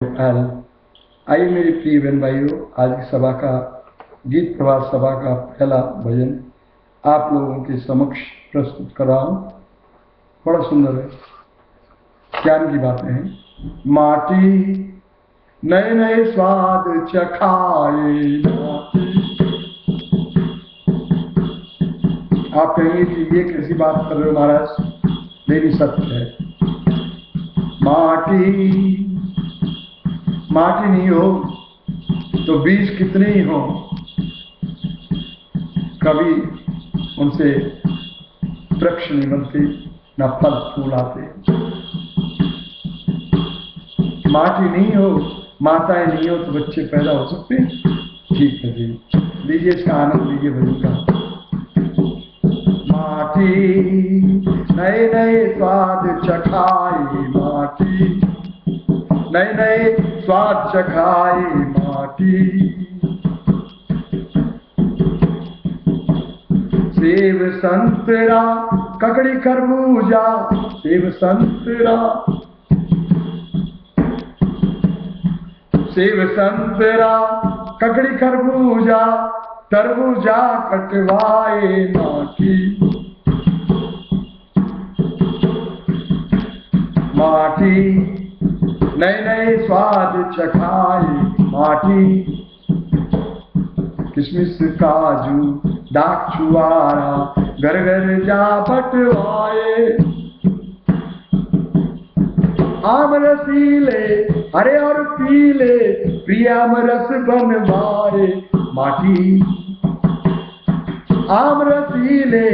आइए मेरे प्रिय बहन भाइयों, आज की सभा का गीत प्रभात सभा का पहला भजन आप लोगों के समक्ष प्रस्तुत कर रहा हूं। बड़ा सुंदर है, ज्ञान की बातें हैं। माटी नए नए स्वाद चखाए, आप कहेंगे कि ये कैसी बात कर रहे हो महाराज, मेरी सत्य है। माटी नहीं हो तो बीज कितने ही हो, कभी उनसे वृक्ष नहीं बनते, न फल फूल आते। माटी नहीं हो, माताएं नहीं हो तो बच्चे पैदा हो सकते हैं। ठीक है जी, लीजिए इसका आनंद लीजिए भजन का। माटी नए नए स्वाद चखाई, माटी नए नए स्वाद चखाई, माटी सेब संतरा ककड़ी खरबूजा, सेब संतरा ककड़ी खरबूजा, तरबूजा कटवाए माटी। माटी नए नए स्वाद चखाए, माटी किशमिश काजू डाक छुआरा घर घर जा बटवाए। आम रसीले हरे और पीले प्रियाम रस बनवाए, माटी आम रसीले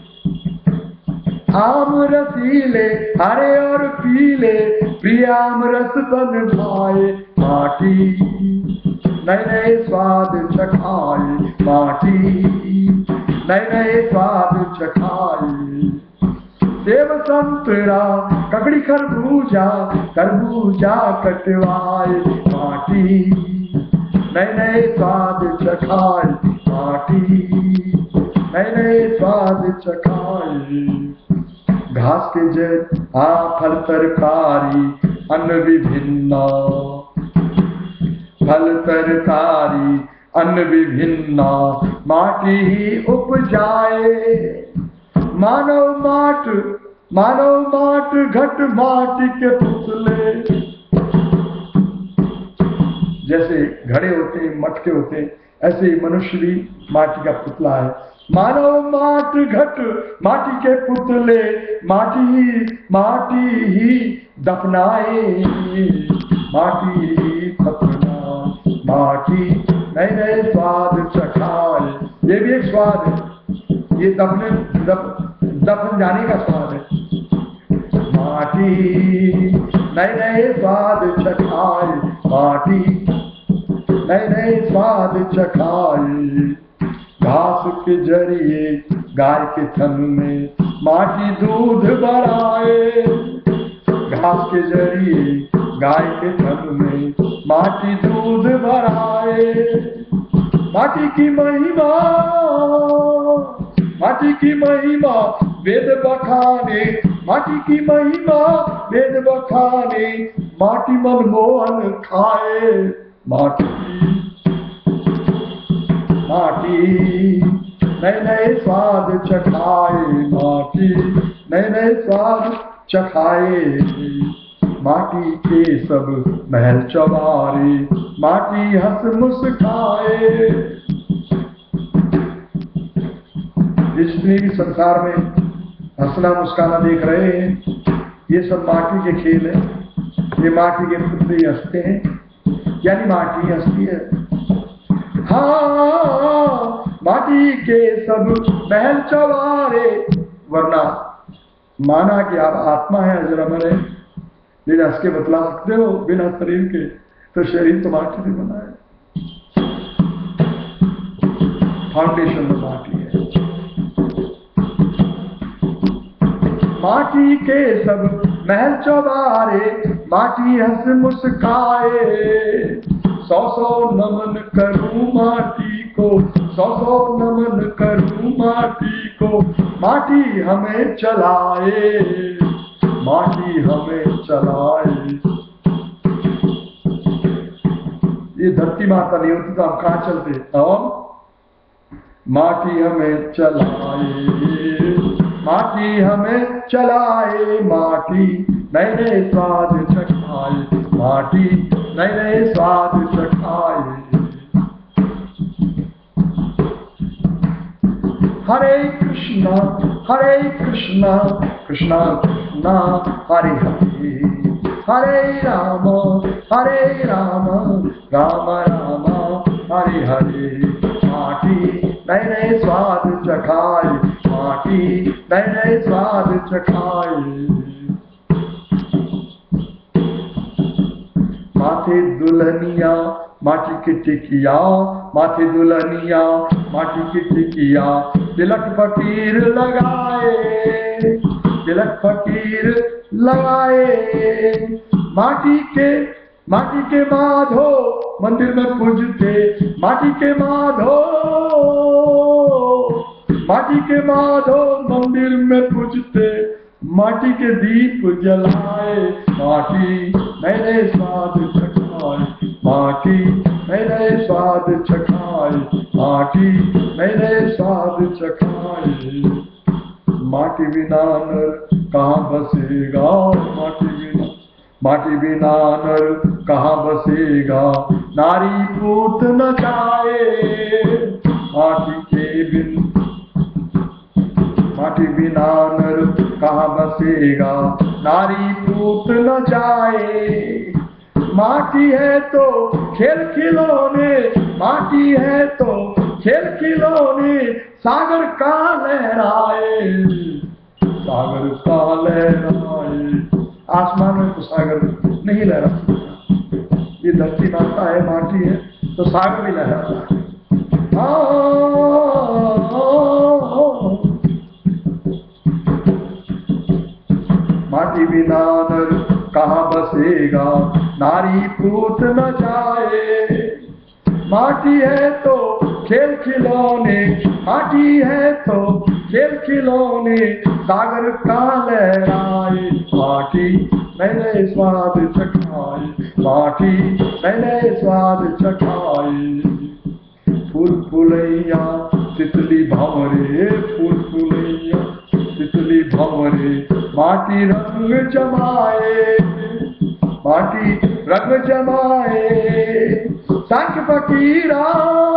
हरे और पीले प्रियाम रस बनवाए, माटी नए नए स्वाद चखाए, माटी नए नए स्वाद चखाए। सेब संतरा ककड़ी खरबूजा, तरबूजा कटवाए, माटी नए नए स्वाद चखाए, माटी नए नए स्वाद चखाए। घास के जड़ फल तरकारी अन्न विभिन्ना, फल तरकारी अन्न विभिन्ना माटी ही उपजाए। मानव माट घट माटी के पुतले, जैसे घड़े होते हैं, मटके होते हैं, ऐसे ही मनुष्य भी माटी का पुतला है। मानव माट घट माटी के पुतले, माटी ही दफनाए, माटी ही दफनाए, माटी नए नए स्वाद चखाए। ये भी एक स्वाद है, ये दफन जाने का स्वाद है। माटी नए नए स्वाद चखाए, माटी नए नए स्वाद चखाए। घास के जरिए गाय के थन में माटी दूध बढ़ाए, घास के जरिए गाय के थन में माटी दूध बढ़ाए। माटी की महिमा वेद बखाने, माटी की महिमा वेद बखाने, माटी मनमोहन खाए, माटी नए नए स्वाद चखाए, माटी नए नए स्वाद चखाए। माटी के सब महल चौबारे, माटी हंस मुस्काए। जितने भी संसार में हंसना मुस्काना देख रहे हैं, ये सब माटी के खेल है। ये माटी के पुतले हंसते हैं, यानी माटी हंसती है। हाँ, माटी के सब महल चौबारे, वरना माना कि आप आत्मा है, अजर अमर है, लेकिन हंस के बतला सकते हो बिना शरीर के, तो शरीर तो माटी से बना है। फाउंडेशन तो माटी है। माटी के सब महल चौबारे, माटी हंस मुस्काए। 100 नमन करूं माटी को, 100 नमन करूं माटी को, माटी हमें चलाए, माटी हमें चलाए। ये धरती माता नहीं होती तो आप कहाँ चलते। और माटी हमें चलाए, माटी हमें चलाए, माटी नए नए स्वाद चखाए, माटी नए नए स्वाद चखाए। हरे कृष्णा कृष्णा कृष्णा हरे हरे, हरे राम राम राम हरे हरे। माटी नए नए स्वाद चखाए, माटी नए नए स्वाद चखाए। माथे दुल्हनिया माटी की टिकिया, माथे दुल्हनिया माटी की टिकिया, तिलक फकीर लगाए, तिलक फकीर लगाए। माटी के माधो मंदिर में पूजते, माटी के माधो मंदिर में पूजते, माटी के दीप जलाए, माटी नए नए स्वाद चखाए, माटी नए नए स्वाद चखाए, माटी नए नए स्वाद चखाए। माटी बिना नर कहाँ बसेगा, माटी बिना नर कहाँ बसेगा, नारी पूत न जाए, माटी बिना नर कहाँ बसेगा, नारी पूत न जाए। माटी है तो खेल खिलौने, माटी है तो खेल खिलौने, सागर का लहराए, सागर का लहराए। आसमान में तो सागर नहीं लहरा सकता, ये धरती माता है, माटी है तो सागर भी लहराता है। माटी बिना नर कहाँ बसेगा, नारी पूत न जाए। माटी है तो खेल खिलौने, माटी है तो खेल खिलौने, सागर का लहराए, माटी नए नए स्वाद चखाए, माटी नए नए स्वाद चखाए। फूल फुलैया तितली भंवरे, फूल फुलैया तितली भंवरे, माटी रंग जमाए, माटी रंग जमाए। सांख फकीरा,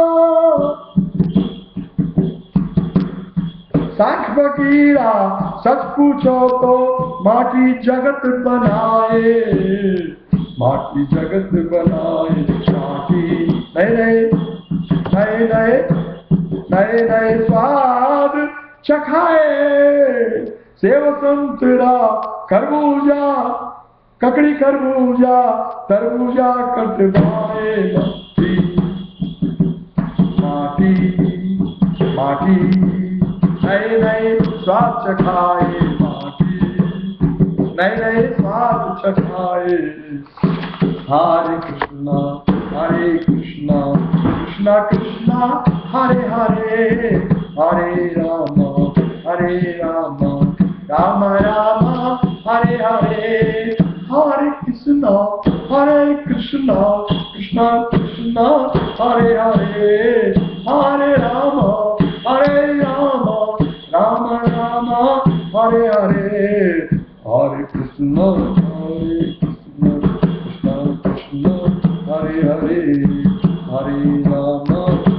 सांख फकीरा सच पूछो तो माटी जगत बनाए, माटी जगत बनाए। माटी नए नए स्वाद चखाए। सेव संतरा खरबूजा, ककड़ी खरबूजा, तरबूजा कटवाए। माटी माटी नए नए स्वाद चखाए, माटी नए नए स्वाद चखाए। हरे कृष्णा कृष्णा कृष्णा हरे हरे, हरे राम राम राम हरे हरे। हरे कृष्णा कृष्णा कृष्णा हरे हरे, हरे राम राम राम हरे हरे। हरे कृष्णा कृष्णा कृष्णा हरे हरे, हरे राम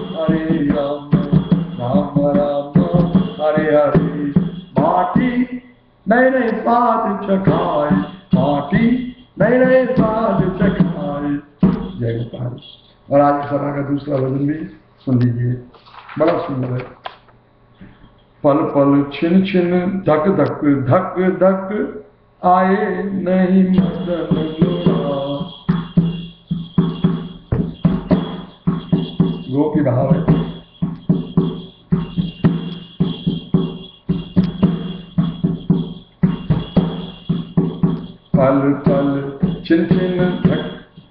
राम राम हरे हरे। माटी नए नए स्वाद चखाए, माटी नए नए स्वाद चखाए। जय गोपाल। और आज सभा का दूसरा भजन भी सुन लीजिए, बड़ा सुंदर है। पल पल छिन छिन धक धक धक धक, आए नहीं मदन लुढ़ा। गोपी भाव है। पल पल छिन छिन धक,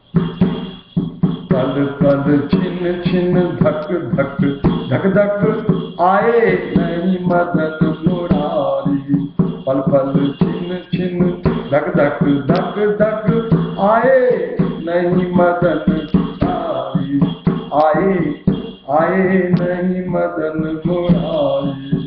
पल पल छिन छिन धक धक धक धक, आए नहीं मदन मुरारी। पल पल छिन छिन धक धक धक धक, आए नहीं मदन मुरारी। आए नहीं मदन मुरारी।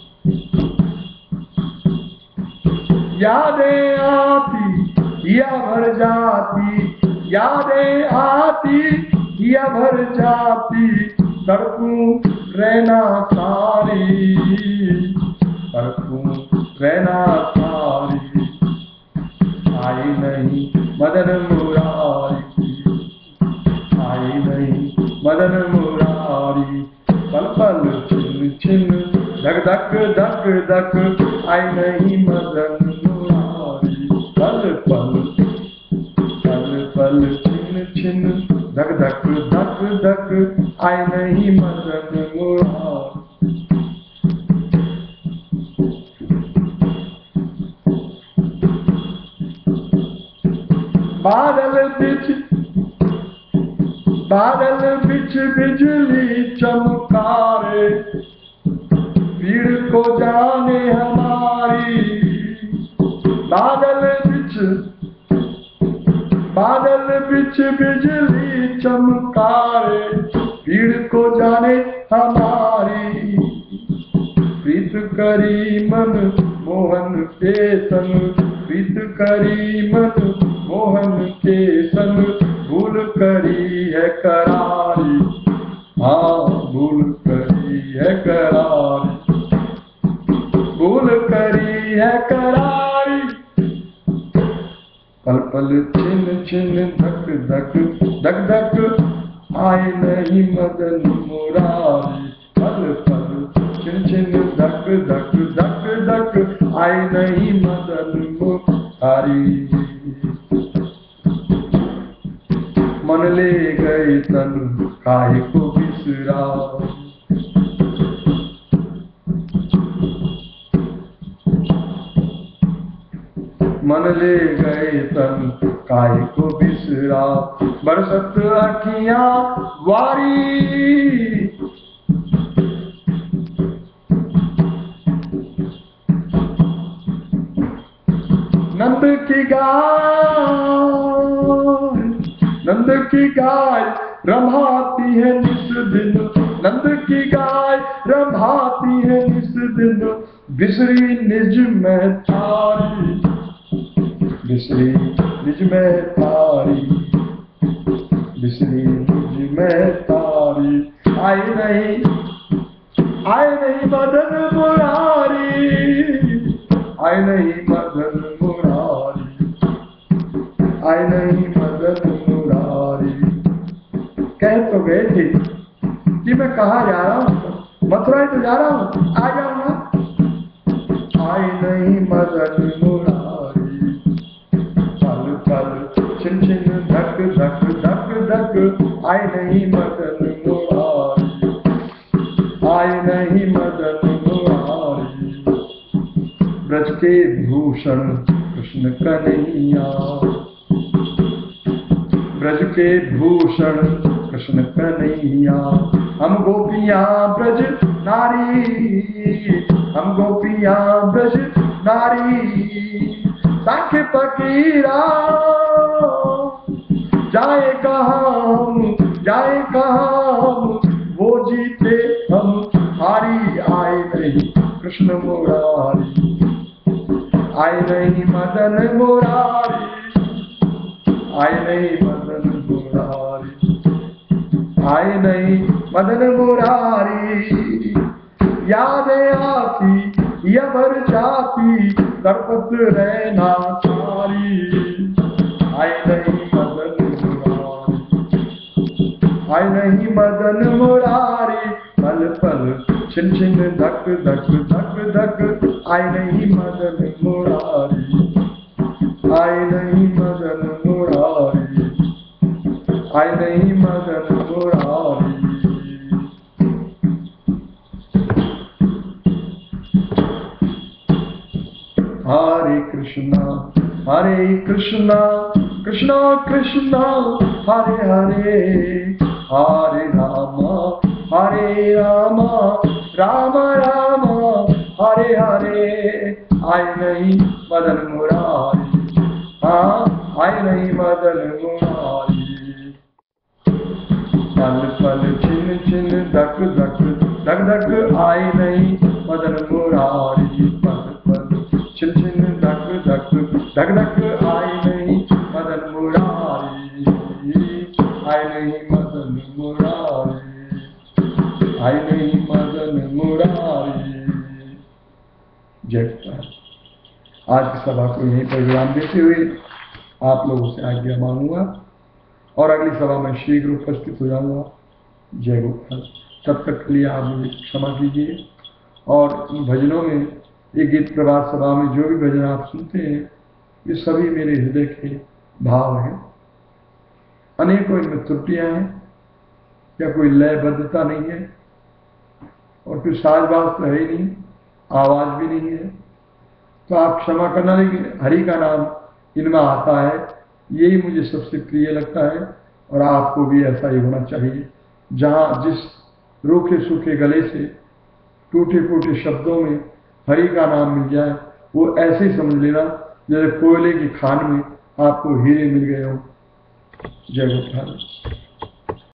यादें आती या भर जाती, यादें आती या भर जाती, तड़पूं रहना सारी, तड़पूं रहना सारी। आई नहीं मदन मुरारी, आई नहीं मदन मुरारी। पल पल छिन छिन धक धक धक धक, आई नहीं मदन मुरारी। पल पल पल पल छिन छिन धक धक धक धक, आई नहीं मदन मुरारी। बादल बिछ बिजली चमकारे, पीड़ को जाने हमारी। बादल बिछ बिजली चमकारे, पीड़ को जाने हमारी। प्रीत करी मन मोहन के संग, प्रीत करी मन मोहन के संग, भूल करी है करारी, हाँ भूल करी है करारी, भूल करी है करारी। पल पल छिन छिन धक धक धक धक, आए नहीं मदन मुरारी। पल पल छिन छिन धक धक धक धक, आए नहीं मदन मुरारी। मन ले गए तन काहे को बिसरा, मन ले गए तन काहे को बिसरा। बरसत अखियां वारी, नंद की गाय रमाती है निस दिन, नंद की गाय रमाती है निस दिन। बिसरी निज में तारी, बिसरी निज में तारी, बिसरी निज में तारी। आई नहीं मदन मुरारी, आई नहीं मदन मुरारी, आई नहीं मदन मुरारी। कह तो गए थे कि मैं कहाँ जा रहा हूँ, मथुरा तो जा रहा हूँ, आ जाऊंगा। आई नहीं मदन मुरारी। पल पल छिन छिन धक धक धक धक, आई नहीं मदन मुरारी, आई नहीं मदन मुरारी। ब्रज के भूषण कृष्ण कन्हैया, ब्रज के भूषण कृष्ण कन्हैया। हम गोपियां ब्रज नारी, हम गोपियां ब्रज नारी। सांख फकीरा जाए कहाँ हम, वो जीते हम हारी। आए नहीं कृष्ण मुरारी, आए नहीं मदन मुरारी, आए नहीं मदन मुरारी, आए नहीं मदन मुरारी। यादें आती या भर जाती, तड़पत रहना सारी। आए नहीं मदन मुरारी, आए नहीं मदन मुरारी। पल पल छिन छिन धक धक धक धक, आए नहीं मदन मुरारी, आए नहीं मदन मुरारी, आए नहीं मदन मुरारी। हरे कृष्णा कृष्णा कृष्णा हरे हरे, हरे रामा राम राम हरे हरे। आए नहीं मदन मुरारी, हाँ आए नहीं मदन मुरारी। पल पल छिन छिन धक धक धक धक आए नहीं मदन मुरारी पद पद छिन छिन धक धक धक धक आए नहीं मदन मुरारी आए नहीं मदन मुरारी आए नहीं मदन मुरारी। जय प्रभु। आज की सभा को यहीं पर विराम देते हुए आप लोगों से आज्ञा मांगूंगा और अगली सभा में शीघ्र उपस्थित हो जाऊंगा। जय गोपाल। तब तक के लिए आप मुझे क्षमा कीजिए। और इन भजनों में, ये गीत प्रभात सभा में जो भी भजन आप सुनते हैं, ये सभी मेरे हृदय के भाव हैं। अनेकों इनमें त्रुटियां हैं या कोई लयबद्धता नहीं है और कोई साजबाज तो है ही नहीं, आवाज भी नहीं है, तो आप क्षमा करना। लेकिन हरि का नाम इनमें आता है, यही मुझे सबसे प्रिय लगता है और आपको भी ऐसा ही होना चाहिए। जहां जिस रूखे सूखे गले से टूटे फूटे शब्दों में हरि का नाम मिल जाए, वो ऐसे ही समझ लेना जैसे कोयले की खान में आपको हीरे मिल गए हो। जय गोपाल।